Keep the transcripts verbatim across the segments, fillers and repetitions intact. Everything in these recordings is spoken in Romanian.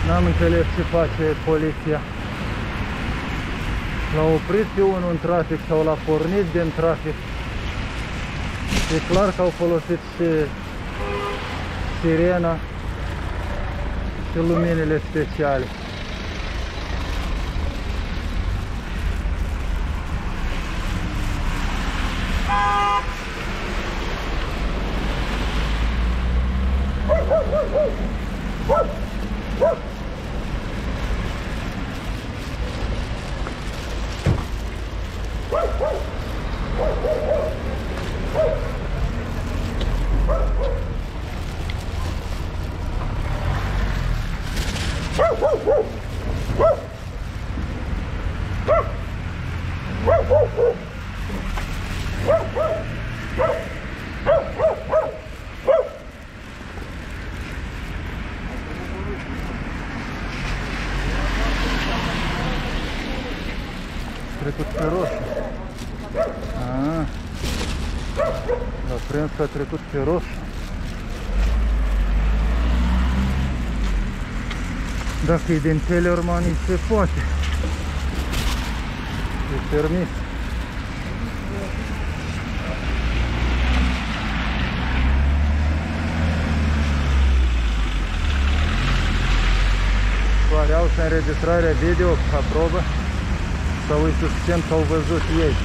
N-am înțeles ce face poliția. L-a oprit pe unul în trafic sau l-a pornit din trafic. E clar că au folosit și sirena și luminile speciale. Trecut pe roșu. Ah, l-a prins că a trecut pe roșu. Dacă e din Teleorman, se poate. E permis. Variau și înregistrarea video ca probă sau e suficient că au văzut ei?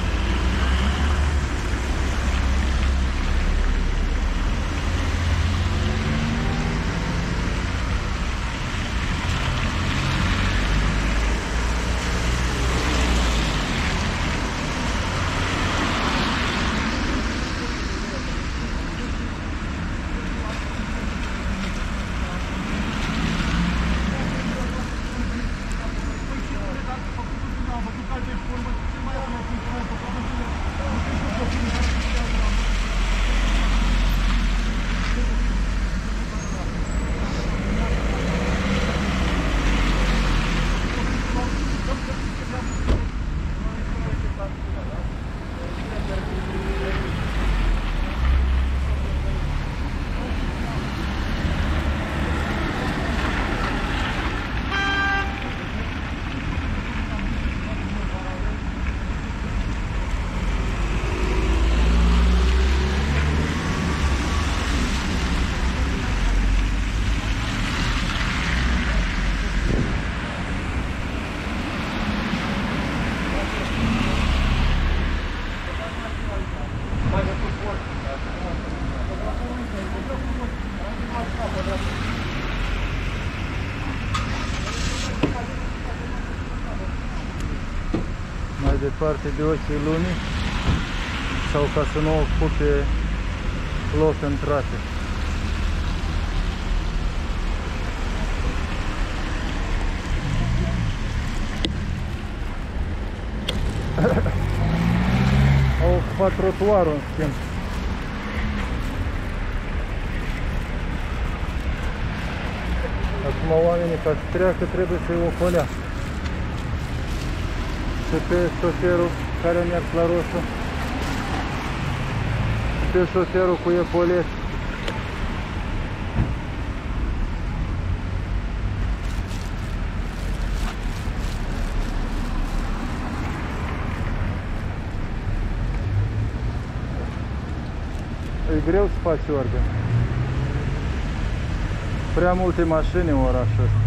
Mai departe de ochii lumii sau ca să nu ocupe loc în trafic. Au ocupat trotuarul, în schimb. Acum oamenii, ca să treacă, trebuie să-i ocolească. Și pe șoferul care a mers la roșu, și pe șoferul cu epolet. E greu să faci ordine. Prea multe mașini în orașul ăsta.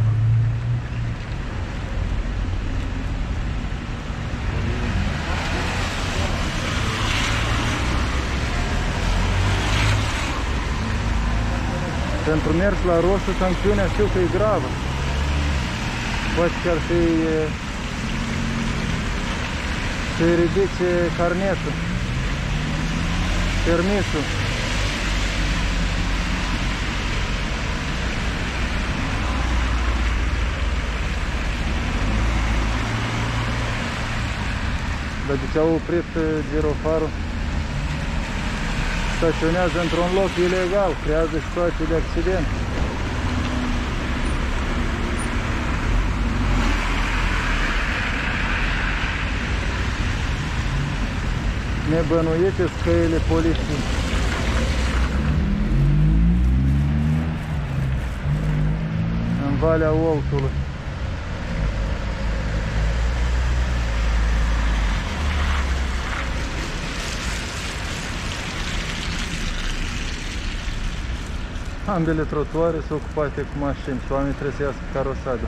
Pentru mers la roșu, sancțiunea știu că e gravă. Poate chiar să-i să-i ridice carnetul, permisul. Dar de ce au oprit girofarul? Staționează într-un loc ilegal, creează situații de accident. Nebănuite scăile poliției. În Valea Oltului. Ambele trotuare sunt ocupate cu mașini și oamenii trebuie să iasă cu carosada.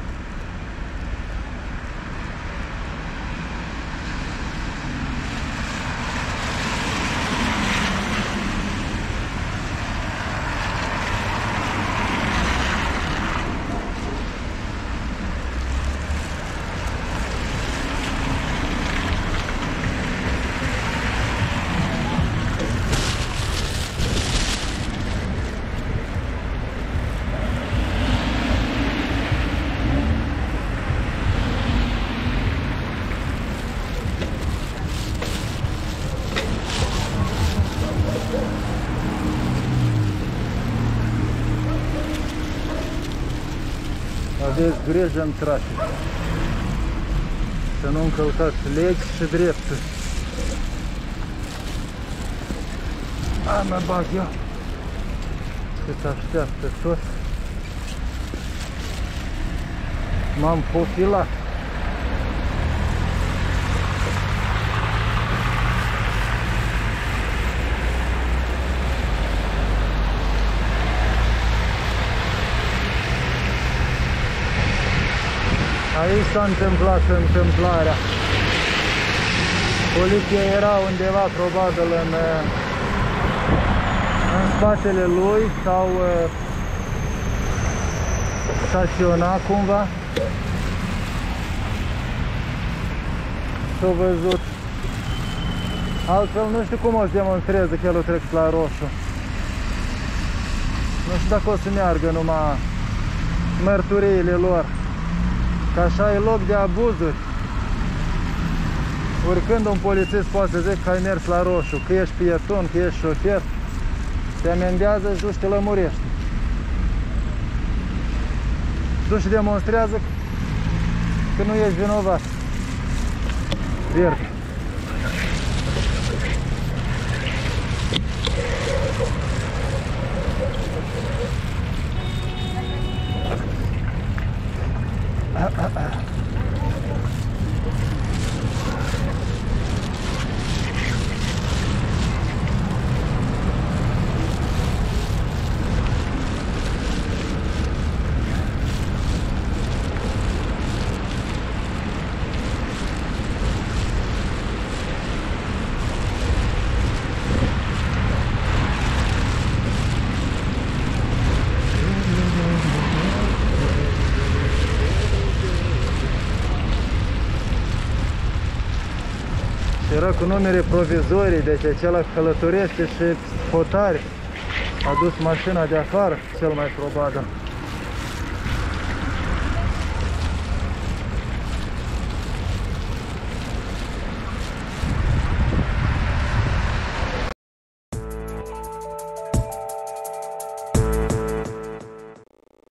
Aveți grijă în trafic, să nu încălcați legi și drepturi. A, mă bag eu. Cât așteaptă tot. M-am pofilat. Aici s-a întâmplat întâmplarea. Poliția era undeva probabil în, în spatele lui sau staționa cumva. S-a văzut. Altfel nu știu cum o să demonstreze că el o trec la roșu. Nu știu dacă o să meargă numai mărturiile lor. Că așa e loc de abuzuri. Oricând un polițist poate să zic că ai mers la roșu, că ești pieton, că ești șofer, te amendează și duci și te lămurești. Duci și demonstrează că nu ești vinovat. Verde. Era cu numere provizorii, deci acela călătorește și hotare. A dus mașina de afară, cel mai probabil.